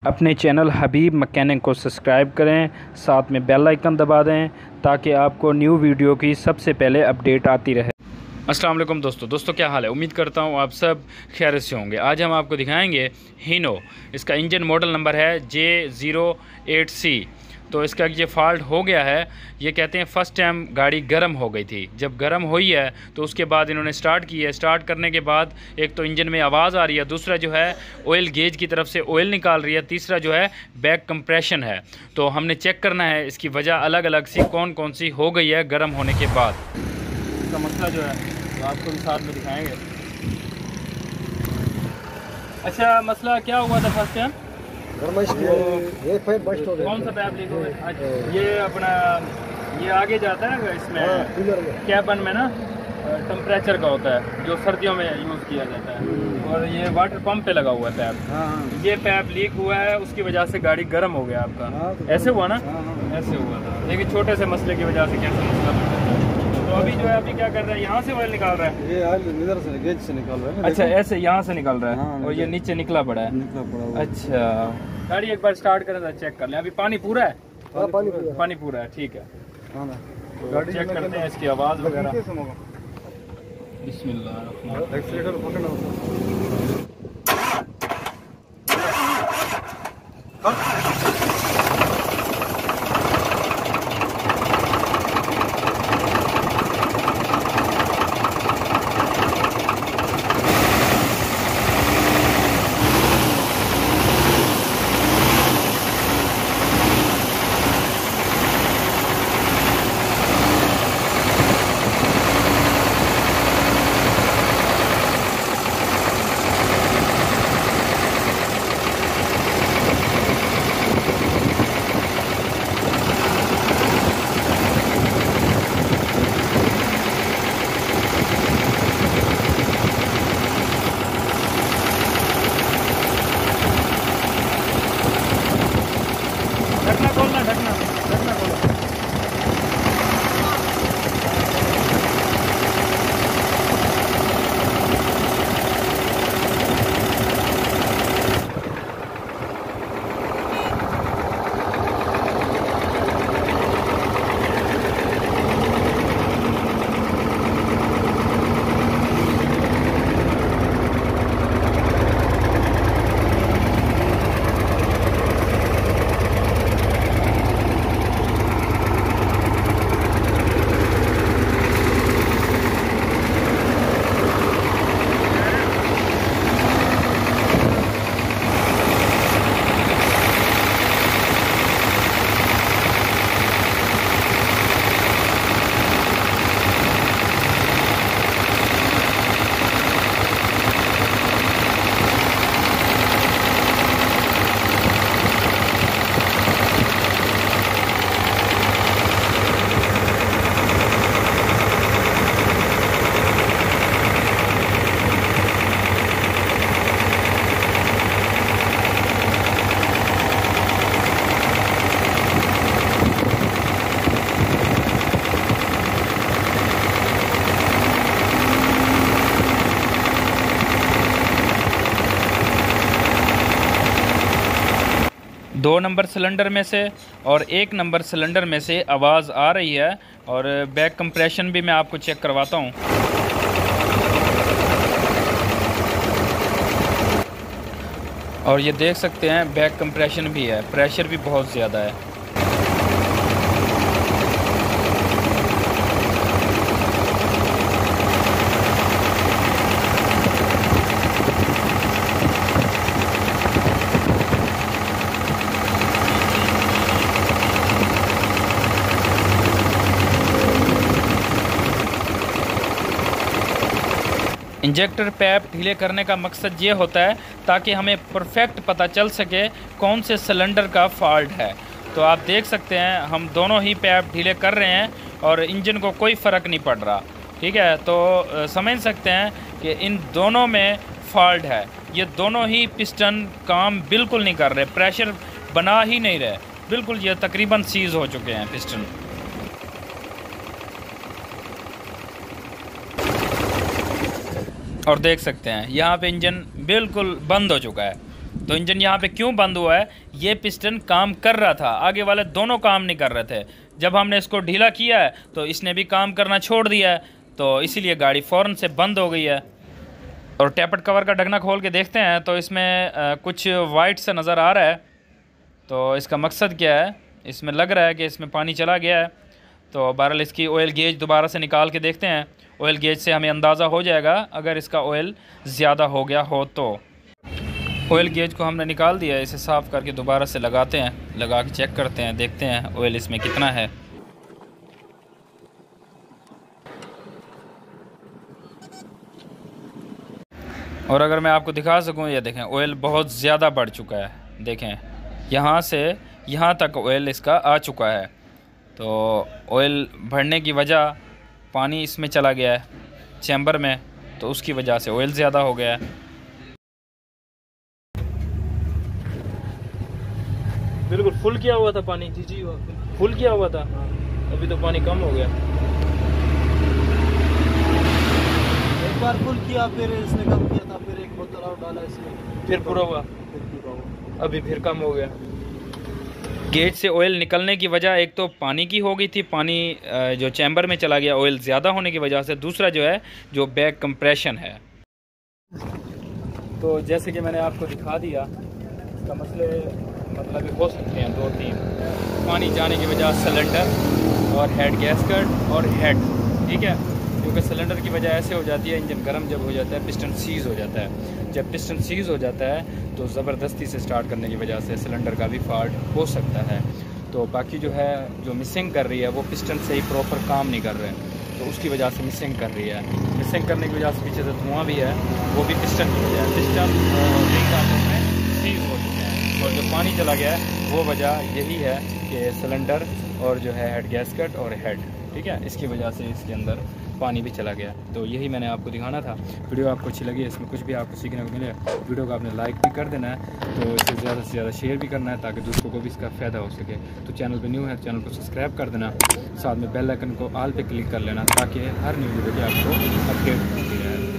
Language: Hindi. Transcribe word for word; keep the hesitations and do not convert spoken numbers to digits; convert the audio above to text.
अपने चैनल हबीब मैकेनिक को सब्सक्राइब करें, साथ में बेल आइकन दबा दें ताकि आपको न्यू वीडियो की सबसे पहले अपडेट आती रहे। अस्सलाम वालेकुम दोस्तों दोस्तों क्या हाल है। उम्मीद करता हूँ आप सब खैरियत से होंगे। आज हम आपको दिखाएंगे हीनो। इसका इंजन मॉडल नंबर है जे ज़ीरो एट सी। तो इसका ये फ़ॉल्ट हो गया है। ये कहते हैं फ़र्स्ट टाइम गाड़ी गर्म हो गई थी। जब गर्म हुई है तो उसके बाद इन्होंने स्टार्ट की है। स्टार्ट करने के बाद एक तो इंजन में आवाज़ आ रही है, दूसरा जो है ऑयल गेज की तरफ से ऑयल निकाल रही है, तीसरा जो है बैक कंप्रेशन है। तो हमने चेक करना है इसकी वजह अलग अलग सी कौन कौन सी हो गई है गर्म होने के बाद। इसका मसला जो है तो आपको भी साथ में दिखाएंगे। अच्छा, मसला क्या हुआ था फर्स्ट टाइम? ये पाइप बस्ट हो गया। कौन सा पाइप लीक हो गया? ये अपना ये आगे जाता है इसमें कैबन में ना, टेम्परेचर का होता है जो सर्दियों में यूज़ किया जाता है, और ये वाटर पंप पे लगा हुआ है पैप। ये पैप लीक हुआ है, उसकी वजह से गाड़ी गर्म हो गया आपका। ऐसे हुआ ना? ऐसे हुआ था। लेकिन छोटे से मसले की वजह से कैसे मसला बन जाता है। तो अभी जो है अभी क्या कर रहा है, यहाँ से ऑयल निकाल रहा है। ये ऑयल इधर से गेज से निकाल रहा है। अच्छा, ऐसे यहाँ से निकल रहा है। हाँ, और ये नीचे निकला पड़ा है। निकला पड़ा हुआ। अच्छा, गाड़ी एक बार स्टार्ट करें तो चेक कर लें। अभी पानी पूरा है? हाँ, पानी पूरा पानी पूरा है, ठीक है। हाँ, तो गाड़ी चेक करते हैं इसकी आवाज़ वगैरह। बिस्मिल्लाह। एक्सीलेटर पकड़ना ढकना खोलना, ढकना ढकना खोलो। दो नंबर सिलेंडर में से और एक नंबर सिलेंडर में से आवाज़ आ रही है, और बैक कंप्रेशन भी मैं आपको चेक करवाता हूँ। और ये देख सकते हैं बैक कंप्रेशन भी है, प्रेशर भी बहुत ज़्यादा है। इंजेक्टर पैप ढीले करने का मकसद ये होता है ताकि हमें परफेक्ट पता चल सके कौन से सिलेंडर का फॉल्ट है। तो आप देख सकते हैं हम दोनों ही पैप ढीले कर रहे हैं और इंजन को कोई फ़र्क नहीं पड़ रहा। ठीक है, तो समझ सकते हैं कि इन दोनों में फॉल्ट है। ये दोनों ही पिस्टन काम बिल्कुल नहीं कर रहे, प्रेशर बना ही नहीं रहे, बिल्कुल ये तकरीबन सीज़ हो चुके हैं पिस्टन। और देख सकते हैं यहाँ पे इंजन बिल्कुल बंद हो चुका है। तो इंजन यहाँ पे क्यों बंद हुआ है, ये पिस्टन काम कर रहा था, आगे वाले दोनों काम नहीं कर रहे थे। जब हमने इसको ढीला किया है तो इसने भी काम करना छोड़ दिया है, तो इसीलिए गाड़ी फ़ौरन से बंद हो गई है। और टैपट कवर का ढकना खोल के देखते हैं तो इसमें आ, कुछ वाइट सा नज़र आ रहा है। तो इसका मकसद क्या है, इसमें लग रहा है कि इसमें पानी चला गया है। तो बहरहाल इसकी ऑयल गेज दोबारा से निकाल के देखते हैं। ऑयल गेज से हमें अंदाज़ा हो जाएगा अगर इसका ऑयल ज़्यादा हो गया हो तो। ऑयल गेज को हमने निकाल दिया है, इसे साफ़ करके दोबारा से लगाते हैं, लगा के चेक करते हैं, देखते हैं ऑयल इसमें कितना है। और अगर मैं आपको दिखा सकूं, ये देखें ऑयल बहुत ज़्यादा बढ़ चुका है। देखें यहाँ से यहाँ तक ऑयल इसका आ चुका है। तो ऑयल बढ़ने की वजह, पानी इसमें चला गया है चैम्बर में, तो उसकी वजह से ऑयल ज़्यादा हो गया है। बिल्कुल फुल किया हुआ था पानी। जी जी फुल किया हुआ था, अभी तो पानी कम हो गया। एक बार फुल किया, फिर इसने कम किया था, फिर एक बोतल और डाला इसमें, फिर पूरा हुआ, फिर पूरा हुआ, अभी फिर कम हो गया। गेज से ऑयल निकलने की वजह एक तो पानी की हो गई थी, पानी जो चैम्बर में चला गया ऑयल ज़्यादा होने की वजह से। दूसरा जो है जो बैक कंप्रेशन है। तो जैसे कि मैंने आपको दिखा दिया, इसका मसले मतलब हो सकते हैं दो तीन। पानी जाने की वजह सिलेंडर और हेड गैसकट और हेड, ठीक है, क्योंकि सिलेंडर की वजह ऐसे हो जाती है, इंजन गर्म जब हो जाता है पिस्टन सीज़ हो जाता है। जब पिस्टन सीज़ हो जाता है तो ज़बरदस्ती से स्टार्ट करने की वजह से सिलेंडर का भी फॉल्ट हो सकता है। तो बाकी जो है जो मिसिंग कर रही है वो पिस्टन से ही प्रॉपर काम नहीं कर रहे हैं, तो उसकी वजह से मिसिंग कर रही है। मिसिंग करने की वजह से पीछे से धुआं भी है, वो भी पिस्टन की वजह है। पिस्टन और रिंग आपस में सीज़ हो चुके हैं, और जो पानी चला गया है वो वजह यही है कि सिलेंडर और जो है हेड गैसकट और हेड, ठीक है, इसकी वजह से इसके अंदर पानी भी चला गया। तो यही मैंने आपको दिखाना था। वीडियो आपको अच्छी लगी, इसमें कुछ भी आपको सीखने को मिले, वीडियो को आपने लाइक भी कर देना है, तो इसे ज़्यादा से ज़्यादा शेयर भी करना है ताकि दूसरों को भी इसका फ़ायदा हो सके। तो चैनल पे न्यू है, चैनल को सब्सक्राइब कर देना, साथ में बेल आइकन को ऑल पे क्लिक कर लेना ताकि हर न्यू वीडियो की आपको अपडेट मिलती रहे।